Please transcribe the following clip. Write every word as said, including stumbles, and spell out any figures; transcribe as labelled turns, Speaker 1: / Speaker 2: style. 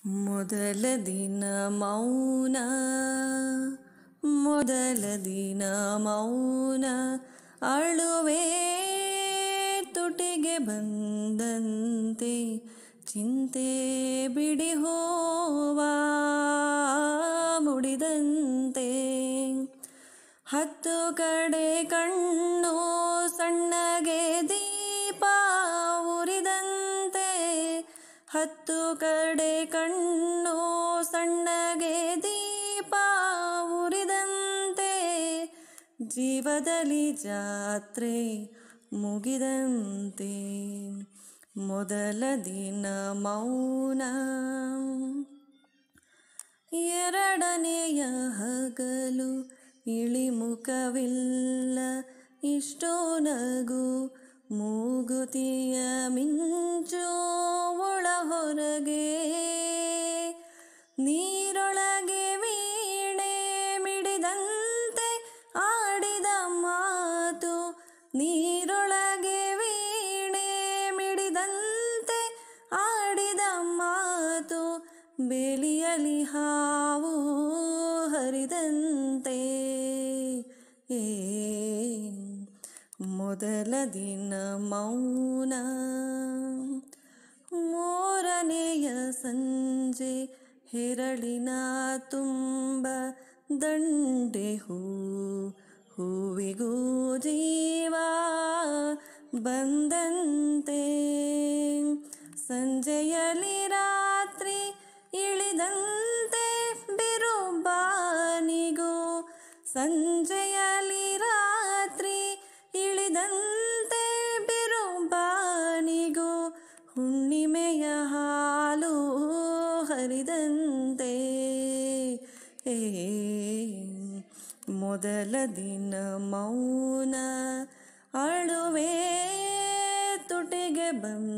Speaker 1: ಮೊದಲ ದಿನ ಮೌನ ಮೊದಲ ದಿನ ಮೌನ ಅಳುವೆ ತುಟಿಗೆ ಬಂದಂತೆ ಚಿಂತೆ ಬಿಡಿ ಹೋವ ಮುಡಿದಂತೆ ಹತ್ತು ಕಡೆ ಕಣ್ಣು ಸಣ್ಣಗೆ ದೀಪ ಉರಿದಂತೆ ಹತ್ತು ಕಡೆ ಕಣ್ಣು ಸಣ್ಣಗೆ ದೀಪ ಉರಿದಂತೆ ಜೀವದಲ್ಲಿ ಜಾತ್ರೆ ಮುಗಿದಂತೆ ಮೊದಲ ದಿನ ಮೌನ ಎರಡನೆಯ ಹಗಲು ಇಳಿಮುಖವಿಲ್ಲ ಇಷ್ಟೋ ನಗು ಮೂಗುತಿಯ ಮಿಂಚು ಒಳ ಹೊರಗೆ ನೀರೊಳಗೆ ವೀಣೆ ಮಿಡಿದಂತೆ ಆಡಿದ ಮಾತು ನೀರೊಳಗೆ ವೀಣೆ ಮಿಡಿದಂತೆ ಆಡಿದ ಮಾತು ಬೇಲಿಯಲಿ ಹಾವು ಹರಿದಂತೆ ಮೊದಲ ದಿನ ಮೌನ ಮೂರನೆಯ ಸಂಜೆ ಹೆರಳಿನ ತುಂಬ ದಂಡೆ ಹೂ ಹೂವಿಗೂ ಜೀವ ಬಂದಂತೆ ಸಂಜೆಯಲ್ಲಿ ರಾತ್ರಿ ಇಳಿದಂತೆ ಬಿರುಬಾನಿಗೂ ಸಂಜೆಯಲ್ಲಿ ರಾತ್ರಿ ಇಳಿದಂತೆ ಬಿರುಬಾನಿಗೂ ಹುಣ್ಣಿಮೆಯ ಹಾಲು ಹರಿದಂತೆ ಮೊದಲ ದಿನ ಮೌನ ಅಳುವೆ ತುಟಿಗೆ ಬಂದ